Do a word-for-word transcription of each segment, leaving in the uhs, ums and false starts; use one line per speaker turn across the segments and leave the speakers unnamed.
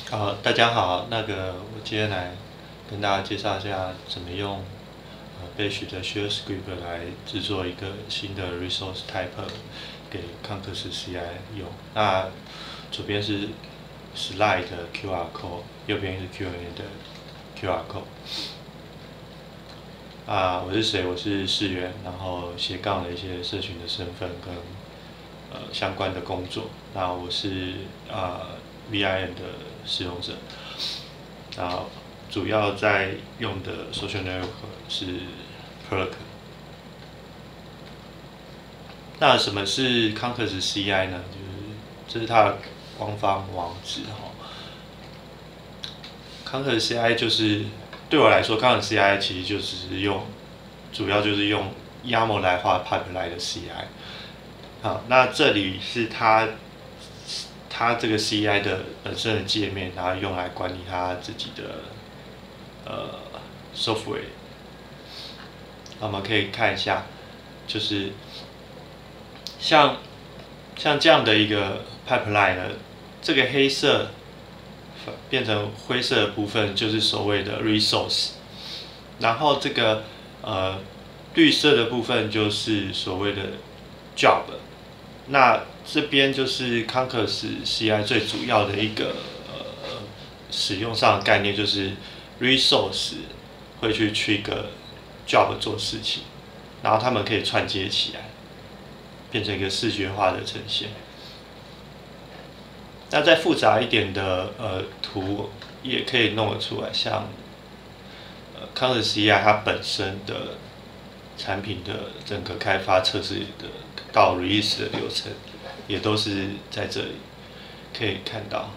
好，大家好，那个我今天来跟大家介绍一下怎么用呃 Bash 的 Shell Script 来制作一个新的 Resource Type 给 Conquest C I 用。那左边是 Slide 的 Q R code， 右边是 Q and A 的 Q R code。啊，我是谁？我是世源，然后斜杠的一些社群的身份跟呃相关的工作。那我是啊、呃、V I M 的使用者，然后主要在用的 social network 是 Perk。那什么是 Conquest C I 呢？就是这是它的官方网址哈。Conquest C I 就是对我来说 ，Conquest C I 其实就只是用，主要就是用 YAML 来画 pipeline 的 C I。好，那这里是它它这个 C I 的本身的界面，然后用来管理它自己的呃 software。那我们可以看一下，就是像像这样的一个 pipeline 呢，这个黑色变成灰色的部分就是所谓的 resource， 然后这个呃绿色的部分就是所谓的 job。那这边就是 Conquest C I 最主要的一个呃使用上的概念，就是 resource 会去 trigger job 做事情，然后他们可以串接起来，变成一个视觉化的呈现。那再复杂一点的呃图也可以弄得出来，像呃 Conquest C I 它本身的产品的整个开发测试的到 release 的流程，也都是在这里可以看到。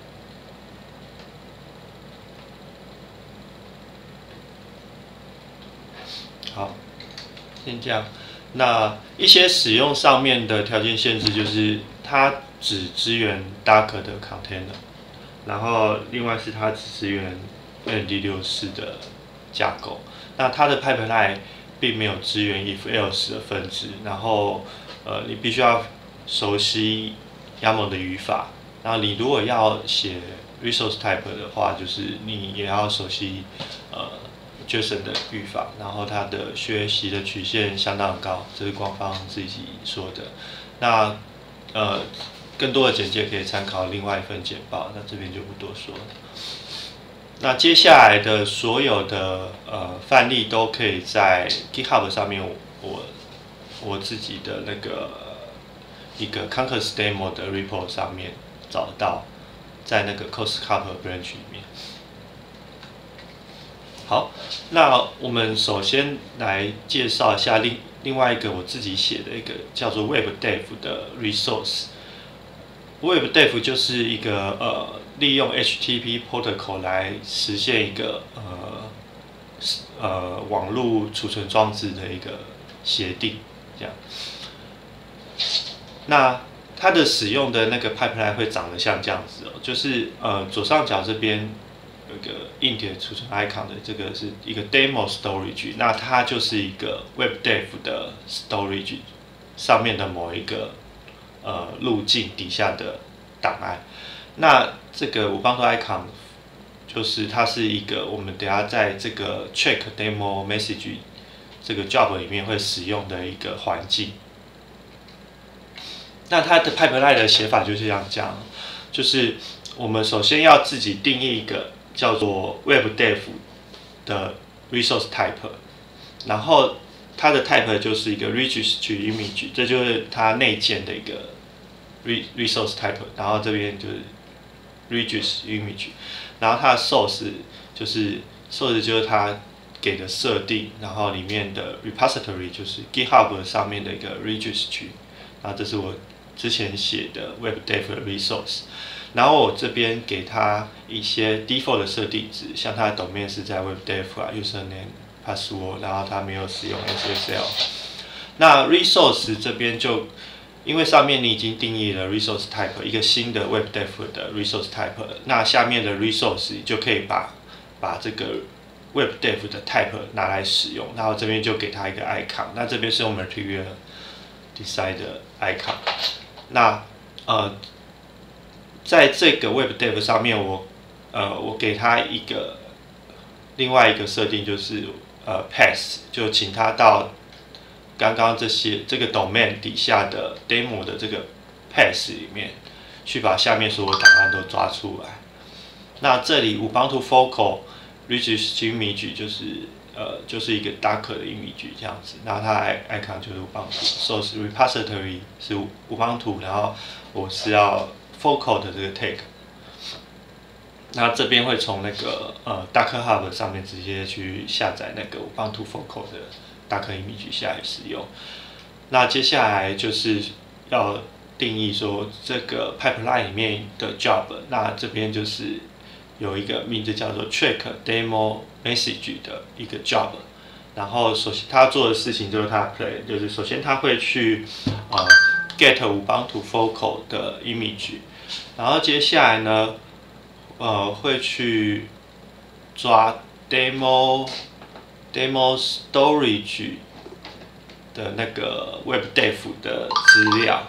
好，先这样。那一些使用上面的条件限制，就是它只支援 Docker 的 container， 然后另外是它只支援 N M D 六十四的架构。那它的 pipeline 并没有支援 if else 的分支，然后呃你必须要熟悉 YAML 的语法。然后你如果要写 resource type 的话，就是你也要熟悉呃 JSON 的语法，然后它的学习的曲线相当高，这是官方自己说的。那呃更多的简介可以参考另外一份简报，那这边就不多说了。那接下来的所有的呃范例都可以在 GitHub 上面我，我我自己的那个一个 Conquest Demo 的 repo 上面找到，在那个 CoastCup branch 里面。好，那我们首先来介绍一下另另外一个我自己写的一个叫做 WebDev 的 resource。WebDev 就是一个呃利用 H T T P protocol 来实现一个呃呃网络储存装置的一个协定，这样。那它的使用的那个 pipeline 会长得像这样子哦，就是呃左上角这边有一个硬碟储存 icon 的，这个是一个 demo storage， 那它就是一个 WebDev 的 storage 上面的某一个呃路径底下的档案。那这个我帮助 icon 就是它是一个我们等下在这个 check demo message 这个 job 里面会使用的一个环境。那它的 pipeline 的写法就是像这样，就是我们首先要自己定义一个叫做 WebDev 的 resource type， 然后它的 type 就是一个 registry image， 这就是它内建的一个 resource type， 然后这边就是 registry image， 然后它的 source 就是 source 就是它给的设定，然后里面的 repository 就是 GitHub 上面的一个 registry， 然后这是我之前写的 WebDev 的 resource， 然后我这边给它一些 default 的设定值，像它的 domain 是在 WebDev 啊 username、password， 然后它没有使用 S S L。那 resource 这边就因为上面你已经定义了 resource type 一个新的 WebDev 的 resource type， 那下面的 resource 就可以把把这个 WebDev 的 type 拿来使用，然后这边就给它一个 icon， 那这边是用 Material Design 的 icon。那呃，在这个 WebDev 上面，我呃，我给他一个另外一个设定就是呃 pass， 就请他到刚刚这些这个 domain 底下的 demo 的这个 pass 里面去把下面所有档案都抓出来。那这里 Ubuntu Focal Regis Image 就是呃就是一个 Docker 的 image 这样子，然后它 icon 就是 Ubuntu，source repository 是 Ubuntu， 然后我是要 Focal 的这个 tag。那这边会从那个呃 Docker Hub 上面直接去下载那个 Ubuntu Focal 的 Docker image 下来使用。那接下来就是要定义说这个 pipeline 里面的 job， 那这边就是有一个名字叫做 track demo message 的一个 job。然后首先他做的事情就是他 play， 就是首先他会去呃 get Ubuntu Focal 的 image， 然后接下来呢。呃，会去抓 demo demo storage 的那个 webdev 的资料，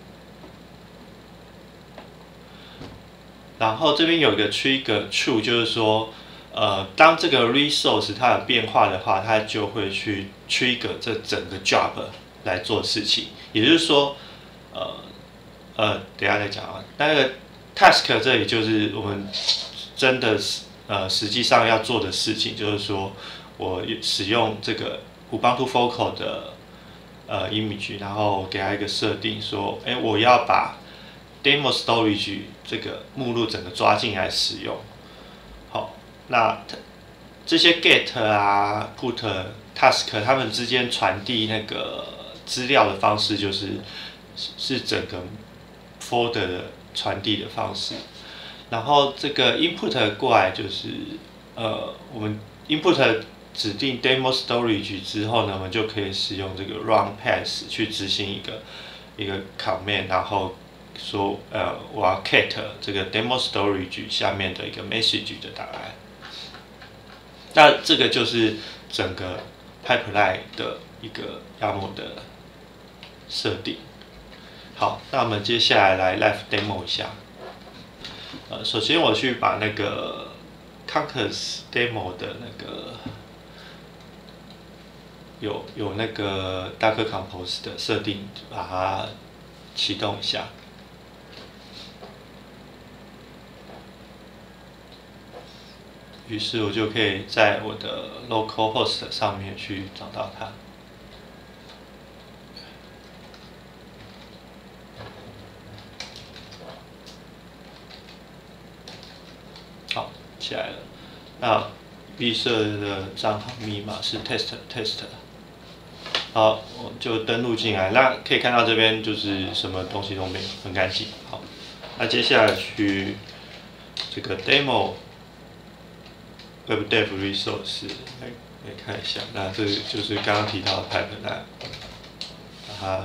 然后这边有一个 trigger true， 就是说，呃，当这个 resource 它有变化的话，它就会去 trigger 这整个 job 来做事情。也就是说，呃呃，等一下再讲啊，那个。task 这里就是我们真的呃实际上要做的事情，就是说我使用这个 Ubuntu Focal 的呃 image， 然后给它一个设定说，哎，我要把 demo storage 这个目录整个抓进来使用。好，那这些 get 啊 put task 它们之间传递那个资料的方式，就是是整个 folder 的传递的方式，然后这个 input 过来就是呃，我们 input 指定 demo storage 之后呢，我们就可以使用这个 run pass 去执行一个一个 command， 然后说呃，我要 cat 这个 demo storage 下面的一个 message 的答案。那这个就是整个 pipeline 的一个 YAML 的设定。好，那我们接下来来 live demo 一下。呃，首先我去把那个 Conquers demo 的那个有有那个 Docker Compose 的设定，把它启动一下。于是我就可以在我的 localhost 上面去找到它。好，起来了。那闭塞的账号密码是 test test。好，我就登录进来。那可以看到这边就是什么东西都没有，很干净。好，那接下来去这个 demo webdev resource 来来看一下。那这就是刚刚提到的 pipeline， 把它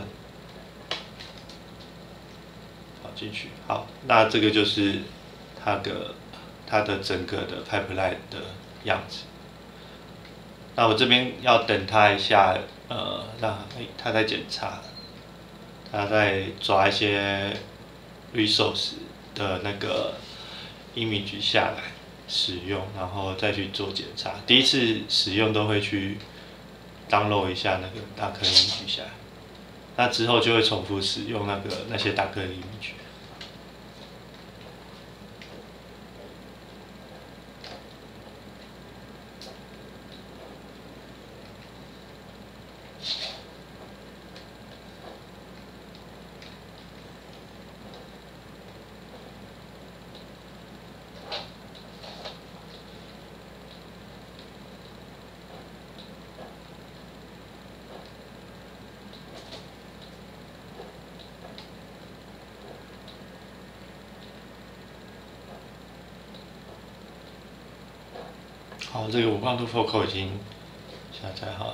跑进去。好，那这个就是它的。它的整个的 pipeline 的样子。那我这边要等它一下，呃，让它在检查，它在抓一些 resource 的那个 image 下来使用，然后再去做检查。第一次使用都会去 download 一下那个 Docker image 下来，那之后就会重复使用那个那些 Docker image。好，这个Ubuntu Focal已经下载好了。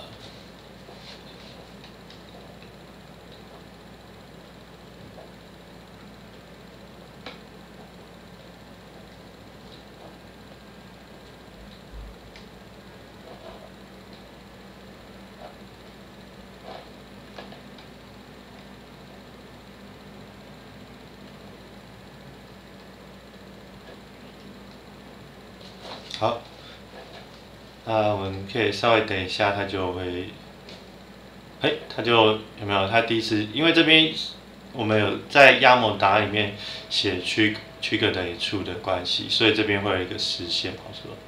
好，那我们可以稍微等一下，它就会，哎，它就有没有？它第一次，因为这边我们有在 YAML 档案里面写 trigger trigger 等于 true 的关系，所以这边会有一个实现跑出来，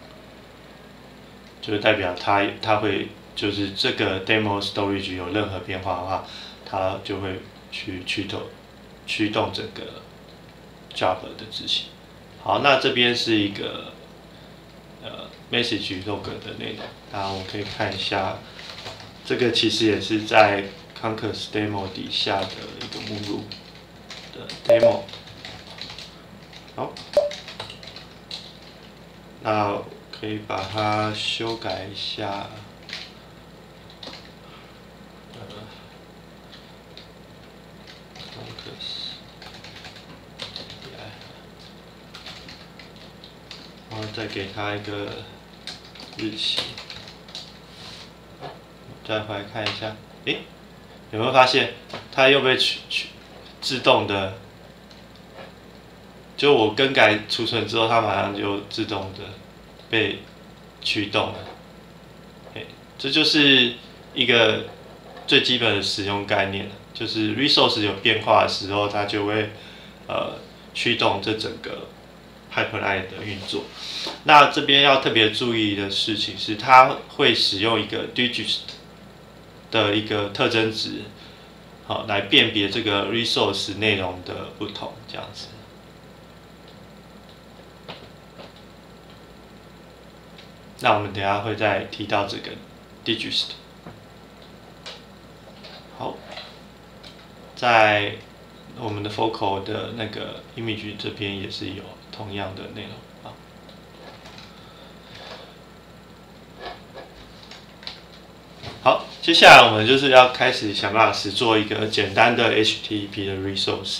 就是代表它它会就是这个 demo storage 有任何变化的话，它就会去驱动驱动整个 job 的执行。好，那这边是一个呃 message log 的内容，那我们可以看一下，这个其实也是在 Conquest demo 底下的一个目录的 demo。好，那可以把它修改一下。然后再给它一个日期，再回来看一下，诶，有没有发现它又被取取自动的，就我更改储存之后，它马上就自动的被驱动了。诶，这就是一个最基本的使用概念，就是 resource 有变化的时候，它就会呃驱动这整个 pipeline 的运作。那这边要特别注意的事情是，它会使用一个 digest 的一个特征值，好来辨别这个 resource 内容的不同，这样子。那我们等一下会再提到这个 digest。好，在我们的 focal 的那个 image 这边也是有同样的内容啊。好，接下来我们就是要开始想办法实做一个简单的 H T T P 的 resource。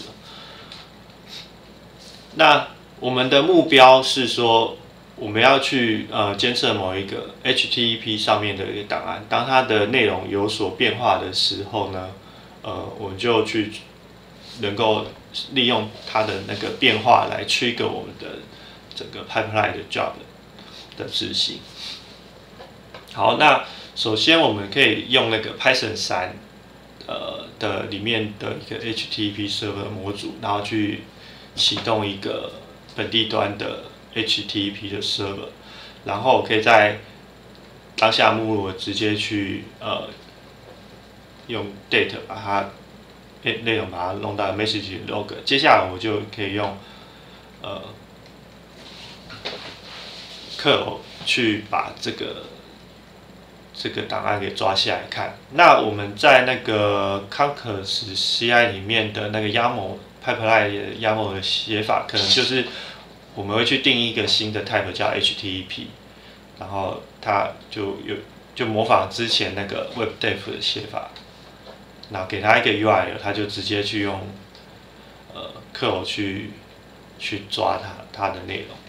那我们的目标是说，我们要去呃监测某一个 H T T P 上面的一个档案，当它的内容有所变化的时候呢，呃，我们就去能够利用它的那个变化来 trigger 我们的整个 pipeline 的 job 的执行。好，那首先我们可以用那个 Python 三呃的里面的一个 H T T P server 模组，然后去启动一个本地端的 H T T P 的 server， 然后可以在当下目录直接去呃用 date 把它内内容把它弄到 message log。接下来我就可以用呃 curl 去把这个这个档案给抓下来看。那我们在那个 Conquest C I 里面的那个 YAML pipeline 的 YAML 的写法，可能就是我们会去定义一个新的 type 叫 H T T P， 然后它就有就模仿之前那个 WebDev 的写法，然后给它一个 U R L， 它就直接去用呃 curl 去去抓它它的内容。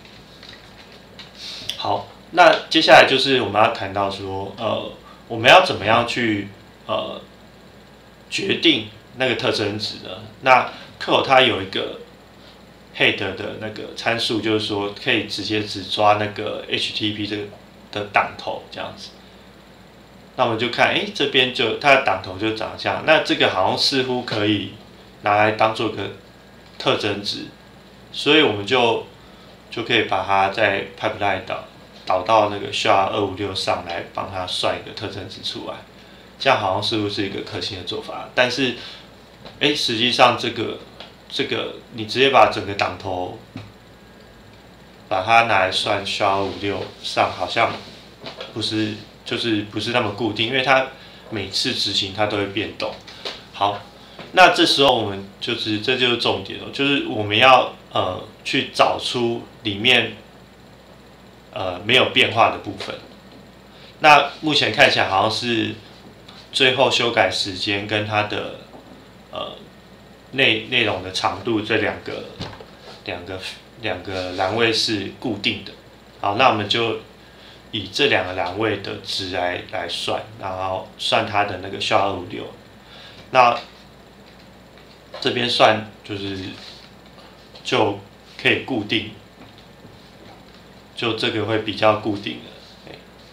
好。那接下来就是我们要谈到说，呃，我们要怎么样去呃决定那个特征值呢？那 curl 它有一个 head 的那个参数，就是说可以直接只抓那个 H T T P 这个的档头这样子。那我们就看，哎，这边就它的档头就长这样。那这个好像似乎可以拿来当做个特征值，所以我们就就可以把它在 pipeline 导导到那个 S H A 二五六上来帮它算一个特征值出来，这样好像似乎是一个可行的做法。但是，哎，实际上这个这个你直接把整个档头把它拿来算 S H A 二五六上，好像不是就是不是那么固定，因为它每次执行它都会变动。好，那这时候我们就是这就是重点了，就是我们要呃去找出里面。呃，没有变化的部分。那目前看起来好像是最后修改时间跟它的呃内内容的长度这两个两个两个栏位是固定的。好，那我们就以这两个栏位的值来来算，然后算它的那个 S H A 二五六。那这边算就是就可以固定。 就这个会比较固定的。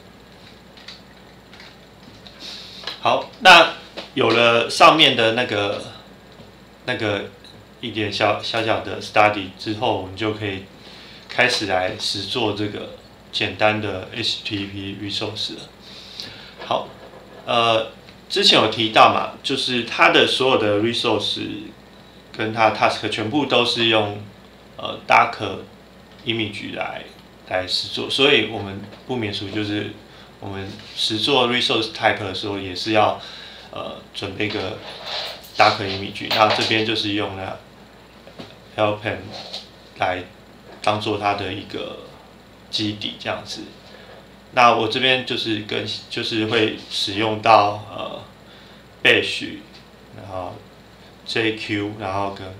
好，那有了上面的那个那个一点小小小的 study 之后，我们就可以开始来实做这个简单的 H T T P resource 了。好，呃，之前有提到嘛，就是它的所有的 resource 跟它 task 全部都是用呃 Docker image 来来实做，所以我们不免俗就是我们实做 resource type 的时候，也是要呃准备一个 Docker image， 那这边就是用了 helpm 来当做它的一个基底这样子。那我这边就是跟就是会使用到呃 bash， 然后 J Q， 然后跟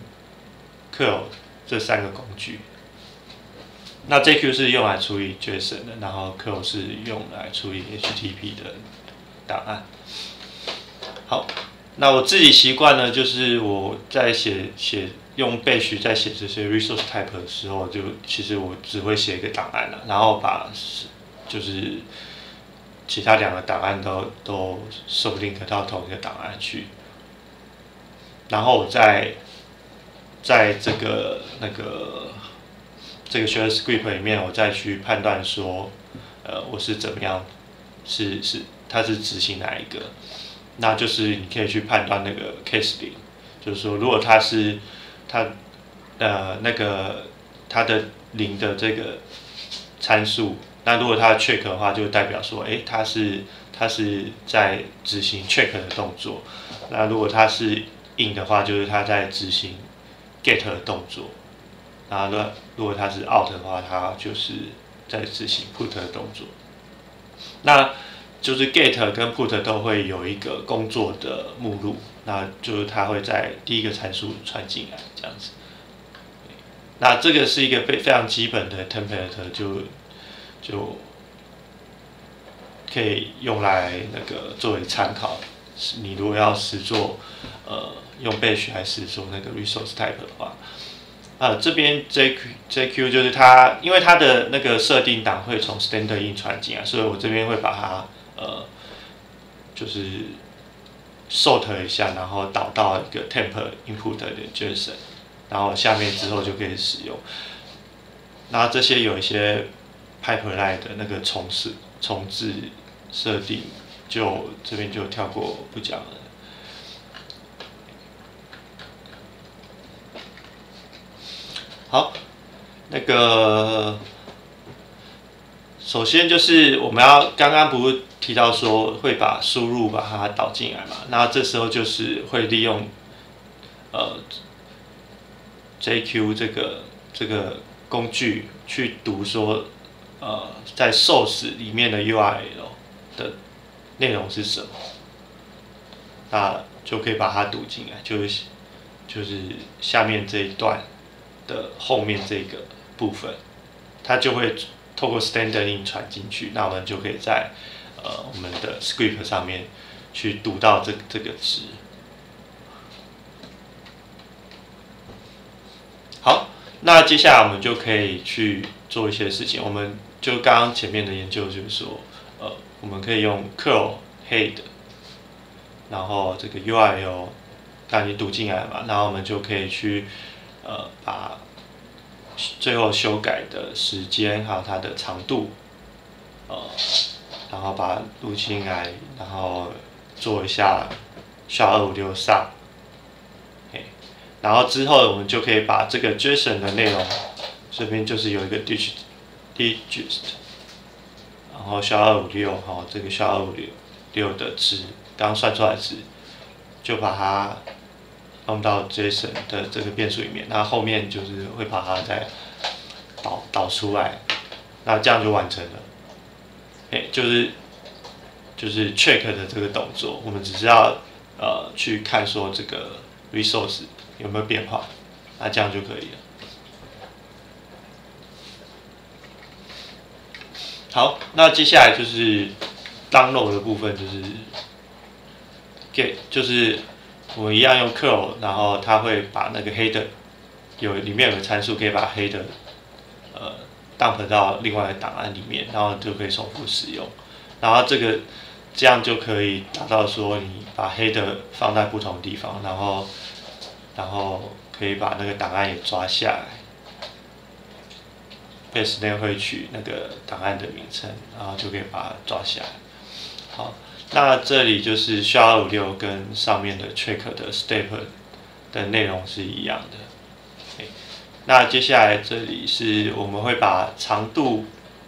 curl 这三个工具。那 J Q 是用来处理 JSON 的，然后 curl 是用来处理 H T T P 的档案。好，那我自己习惯呢，就是我在写写用 bash 在写这些 resource type 的时候，就其实我只会写一个档案了，然后把就是其他两个档案都都 sublink 到同一个档案去，然后我再在这个那个这个 shell script 里面，我再去判断说，呃，我是怎么样，是是它是执行哪一个，那就是你可以去判断那个 case 零，就是说如果它是它呃那个它的零的这个参数。那如果它 check 的话，就代表说，哎，它是它是在执行 check 的动作。那如果它是 in 的话，就是它在执行 get 的动作。那如果它是 out 的话，它就是在执行 put 的动作。那就是 get 跟 put 都会有一个工作的目录，那就是它会在第一个参数传进来这样子。那这个是一个非非常基本的 template， 就就可以用来那个作为参考。你如果要实做，呃，用 bash 来实做那个 resource type 的话，呃，这边 J Q J Q 就是它，因为它的那个设定档会从 standard in 传进来，所以我这边会把它呃，就是 sort 一下，然后导到一个 temp input 的 JSON， 然后下面之后就可以使用。那这些有一些pipeline 的那个重置重置设定，就这边就跳过不讲了。好，那个首先就是我们要刚刚不是提到说会把输入把它导进来嘛？那这时候就是会利用呃 J Q 这个这个工具去读说。呃，在 source 里面的 U R L 的内容是什么？那就可以把它读进来，就是就是下面这一段的后面这个部分，它就会透过 standard in 传进去，那我们就可以在呃我们的 script 上面去读到这这个值。好，那接下来我们就可以去做一些事情，我们。就刚刚前面的研究就是说，呃，我们可以用 curl head， 然后这个 U R L 刚已经读进来了嘛，然后我们就可以去呃把最后修改的时间还有它的长度，呃，然后把它录进来，然后做一下 S H A 二五六上，然后之后我们就可以把这个 JSON 的内容，这边就是有一个 digit。digest， 然后 S H A 二五六哈，这个 S H A 二五六的值，刚刚算出来的值，就把它放到 JSON 的这个变数里面，那后面就是会把它再导导出来，那这样就完成了。哎，就是就是 check 的这个动作，我们只是要呃去看说这个 resource 有没有变化，那这样就可以了。好，那接下来就是 download 的部分，就是 get， 就是我们一样用 curl， 然后它会把那个 header 有里面有个参数可以把 header 呃 dump 到另外的档案里面，然后就可以重复使用。然后这个这样就可以达到说，你把 header 放在不同地方，然后然后可以把那个档案也抓下来。base 内会取那个档案的名称，然后就可以把它抓下来。好，那这里就是 S H A 二五六跟上面的 check 的 step 的内容是一样的。Okay. 那接下来这里是我们会把长度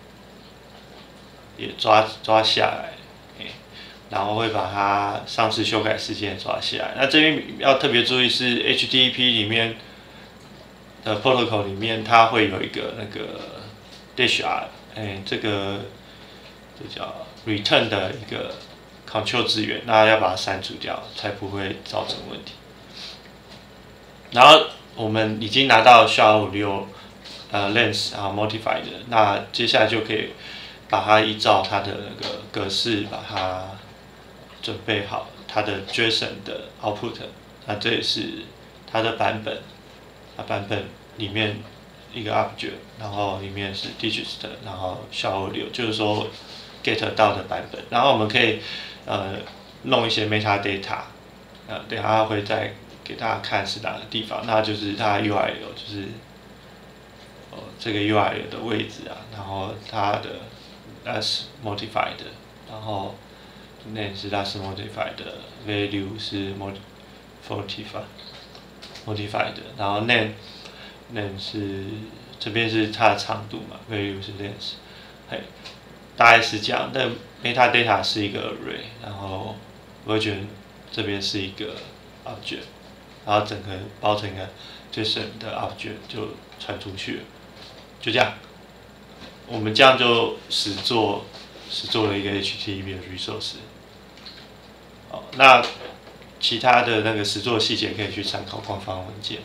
也抓抓下来， okay. 然后会把它上次修改时间抓下来。那这边要特别注意是 H T T P 里面的 protocol 里面，它会有一个那个 dash r， 哎，这个这叫 return 的一个 control 资源，那要把它删除掉，才不会造成问题。然后我们已经拿到 S H A 二五六呃 length 然后 modified 的，那接下来就可以把它依照它的那个格式把它准备好，它的 JSON 的 output， 那这也是它的版本，它版本里面一个 object， 然后里面是 digits 的，然后 S H A 二五六，就是说 get 到的版本，然后我们可以呃弄一些 metadata， 呃，等一下会再给大家看是哪个地方，那就是它 U R L， 就是哦这个 U R L 的位置啊，然后它的 as modified， 然后 name 是 as modified， value 是 modified modified， 然后 name name 是这边是它的长度嘛 ，value 是 length， 嘿，大概是这样。但 metadata 是一个 array， 然后 version 这边是一个 object， 然后整个包成一个 JSON 的 object 就传出去了，就这样。我们这样就实做实做了一个 H T T P 的 resource。好，那其他的那个实作细节可以去参考官方文件。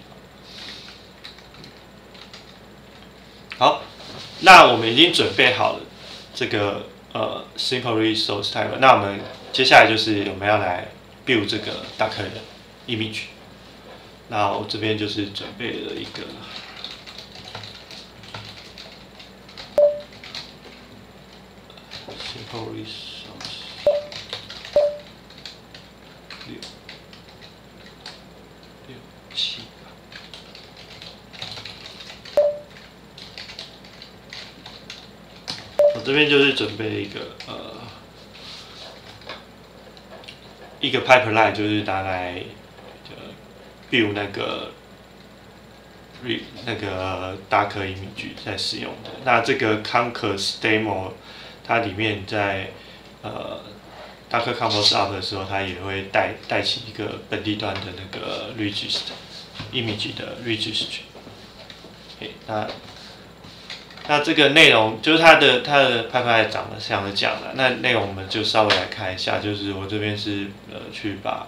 好，那我们已经准备好了这个呃 simple resource type， 那我们接下来就是我们要来 build 这个 Docker 的 image。那我这边就是准备了一个simple resource 六六七。我这边就是准备一个呃一个 pipeline， 就是拿来呃 build 那个 re 那个 Docker image 在使用的。那这个 Conquest demo 它里面在呃 Docker Compose up 的时候，它也会带带起一个本地端的那个 registry image 的 registry。OK， 那那这个内容就是它的它的pipeline长得像是这样的，那内容我们就稍微来看一下，就是我这边是呃去把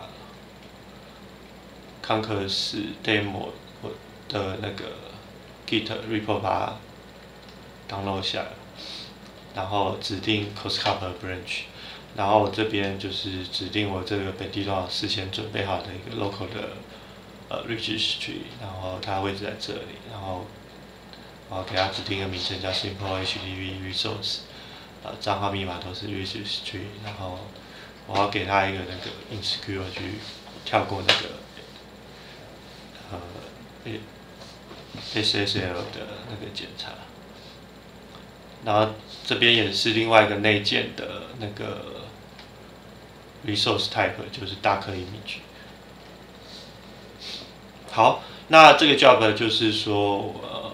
Conquest demo 的那个 Git repo 把它 download 下来，然后指定 Coscopper branch， 然后我这边就是指定我这个本地端事先准备好的一个 local 的呃 registry， 然后它位置在这里，然后然后给它指定一个名称叫 simple H T T P resource， 呃，账号密码都是 registry， 然后我要给它一个那个 insecure 去跳过那个呃 S S L 的那个检查，然后这边也是另外一个内建的那个 resource type， 就是 Docker image。好，那这个 job 就是说呃。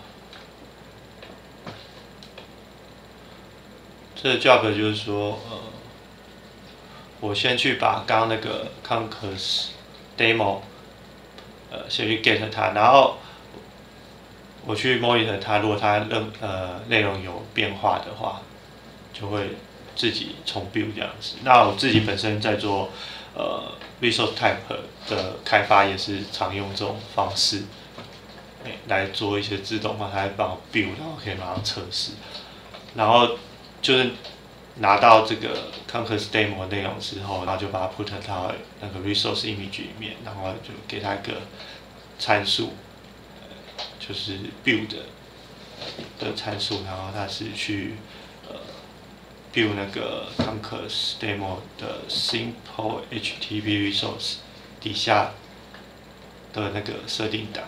这个 job 就是说，呃，我先去把刚刚那个 Conquest demo， 呃，先去 get 它，然后我去 monitor 它，如果它任呃内容有变化的话，就会自己重 build 这样子。那我自己本身在做呃 resource type 的开发，也是常用这种方式，欸、来做一些自动化，它会帮我 build， 然后可以马上测试，然后。就是拿到这个 Conquest demo 内容之后，然后就把它 put 到那个 resource image 里面，然后就给它一个参数，就是 build 的参数，然后它是去呃 build 那个 Conquest Demo 的 Simple H T T P Resource 底下的那个设定档。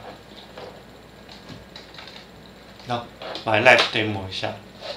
那我来 Live Demo 一下。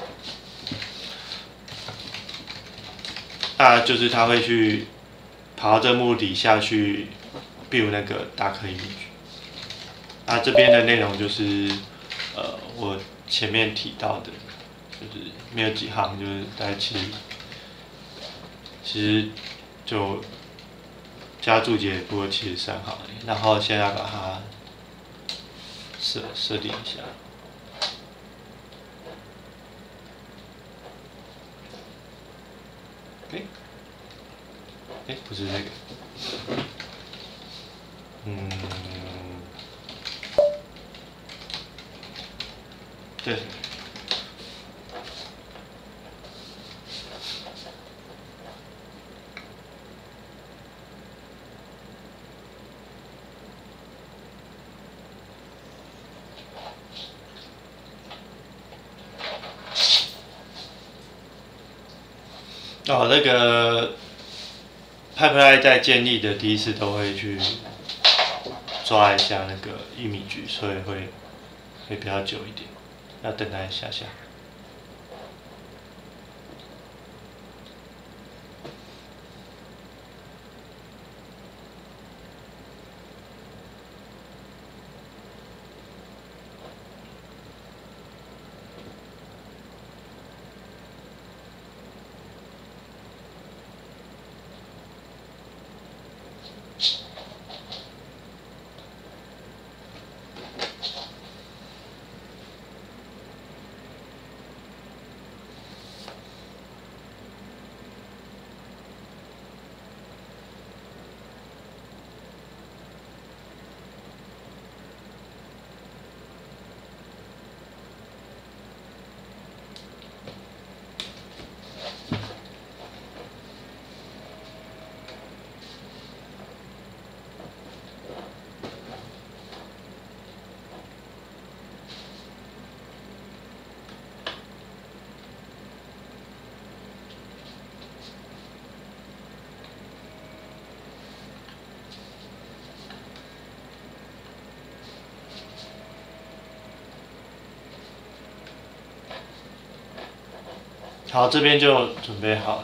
那就是它会去跑到这目录底下去 build 那个 Docker image。那这边的内容就是呃我前面提到的，就是没有几行，就是大概其实其实就加注解不过七十三行而已，然后现在把它设设定一下。哎，哎，不是这个，嗯，对。哦，那个 pipeline 在建立的第一次都会去抓一下那个image，所以会会比较久一点，要等它一下下。好，这边就准备好了。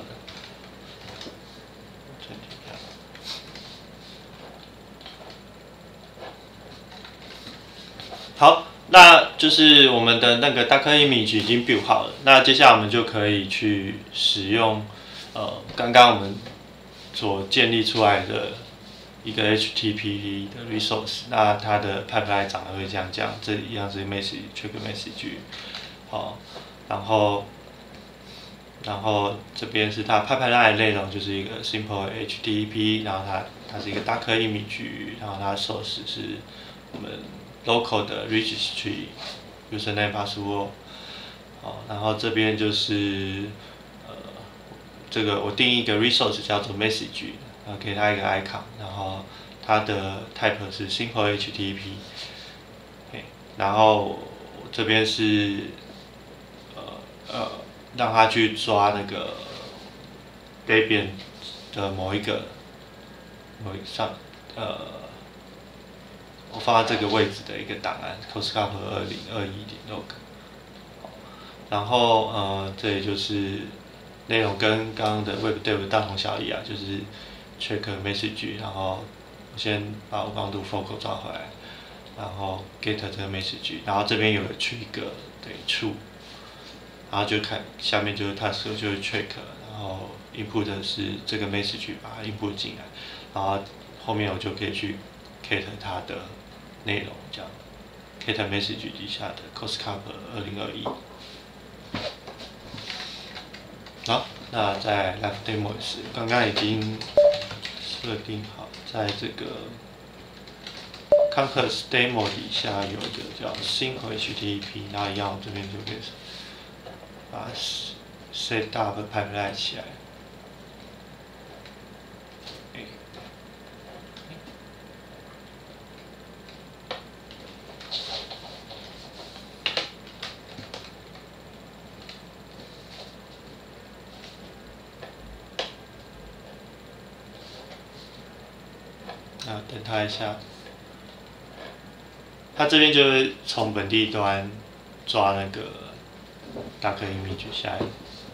好，那就是我们的那个 Docker image 已经 build 好了。那接下来我们就可以去使用呃刚刚我们所建立出来的一个 H T T P 的 resource。那它的 pipeline 长得会这样这样，这一样是 message check message， 好，然后。然后这边是它 pipeline 的内容，就是一个 simple H T T P， 然后它它是一个 Docker image， 然后它 source 是我们 local 的 registry username password， 好，然后这边就是呃这个我定义一个 resource 叫做 message， 然后给它一个 icon， 然后它的 type 是 simple H T T P， 然后这边是呃呃。让他去抓那个 Debian 的某一个某一上呃，我放在这个位置的一个档案 coscap 二零二一点 log， 然后呃这里就是内容跟刚刚的 WebDev 大同小异啊，就是 check message， 然后我先把无光度 focal 抓回来，然后 get 这个 message， 然后这边有个 trigger 等于 true。然后就看下面就是 task 就是 check， 然后 input 是这个 message 把它 input 进来，然后后面我就可以去 cat 它的内容，这样 cat message 底下的 coscap 二零二一。好，那在 live demo 时，刚刚已经设定好，在这个 Conquest demo 底下有一个叫 simple H T T P， 然后一样这边就可以。把 set up pipeline 起来。 等它一下。它这边就会从本地端抓那个 Docker image 下来。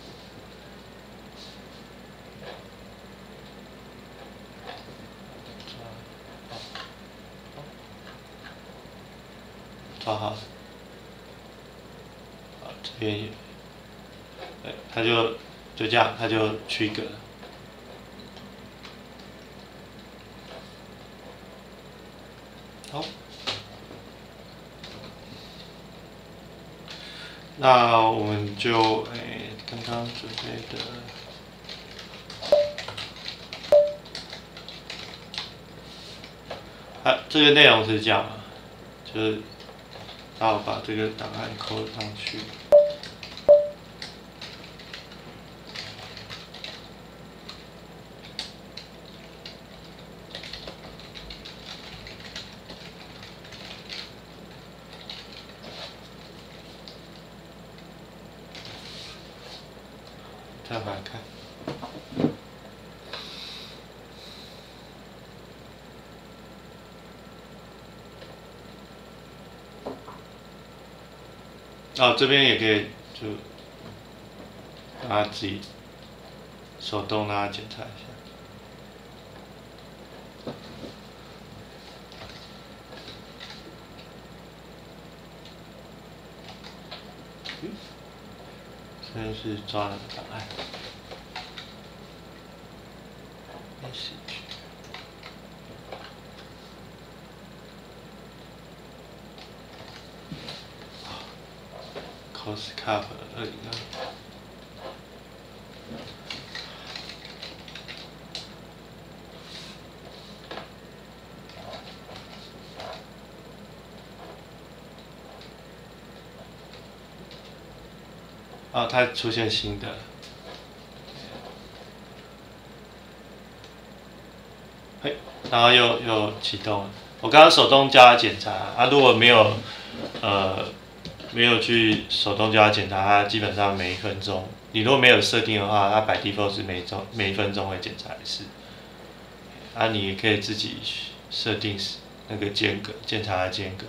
抓好，好这边也，对，它就就这样，它就 trigger 了。好，那我们就哎，刚刚准备的。啊，这个内容是这样啊，就是然后把这个档案扣上去。再回来看。哦，这边也可以就让他自己手动让他检查一下。这边是抓了个档案 ，message。Cost Cup 二零二。哦，它出现新的。嘿，然后又又启动了。我刚刚手动叫它检查啊，如果没有呃没有去手动叫它检查，它基本上每一分钟，你如果没有设定的话，它by default是每周每一分钟会检查一次。啊，你也可以自己设定那个间隔，检查的间隔。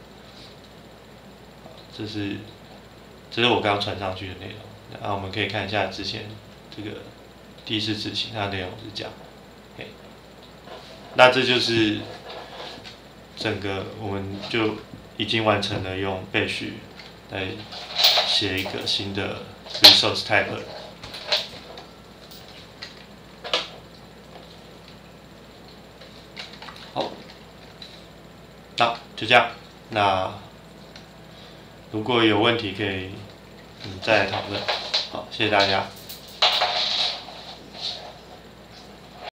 这是这是我刚传上去的内容。啊，我们可以看一下之前这个第一次执行它的内容是这样。那这就是整个我们就已经完成了用 Bash 来写一个新的 resource type。好，那就这样。那如果有问题可以嗯再来讨论。好，谢谢大家。